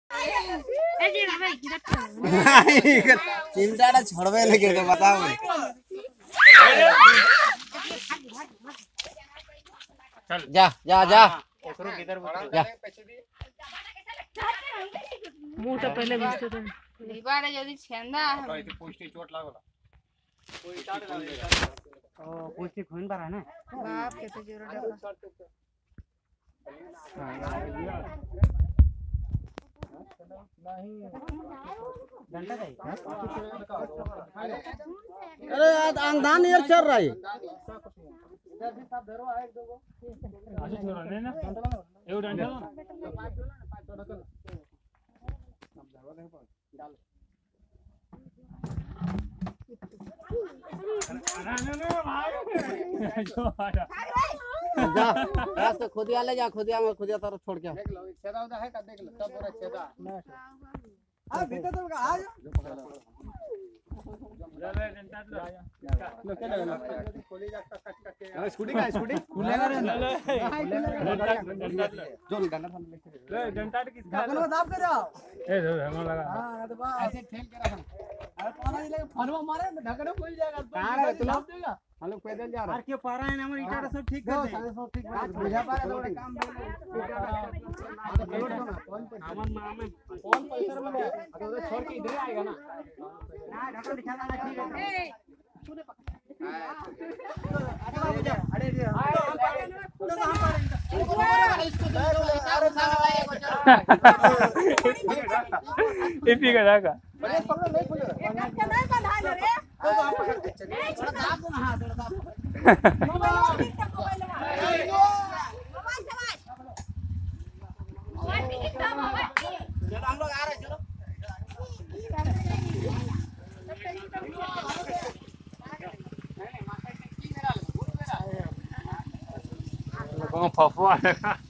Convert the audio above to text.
चिमटा छोड़वे लगे तो बताओ। जा जा जा जा। मुंह तो पहले बुझते थे दीवार जल्दी छेंदा है तो पोस्टी चोट लागला कोई टाड़ ओ पोस्टी खून भरा ना बाप के तो जोर डका नहीं घंटा नहीं। अरे अंधान यार चल रहा है। इधर भी सब धरो एक दो को आजू छोरा नहीं ना एउ डंडा डाल जा रात को खुदिया ले जा। खुदिया में खुदिया तरफ छोड़ के देख लो छेदा उदा है का देख लो सब पूरा छेदा हां भीतर तो आ जा। खोली जा कट के स्कूटी का स्कूटी खुलेगा रे जो डंडा ले डंडा किसका ढक्कन में दाब के जाओ। ए हमें लगा हां तो बस ऐसे ठेल के रखना। अरे पाना लगे फनवा मारे ढक्कन खुल जाएगा कहां है तू लाभ देगा। हम लोग पैदल जा रहे हैं। यार क्यों पारा है ना हमारे ईटा सब ठीक कर दे सब ठीक कर बुझा पा रहे थोड़ा काम अमन मामे कौन पैसा में अरे छोड़ के इधर आएगा ना ना ढक्कन दिखा देना ठीक है। तूने अरे इपी का ढाका नहीं हम लोग आ रहे चलो। कौन फफुआ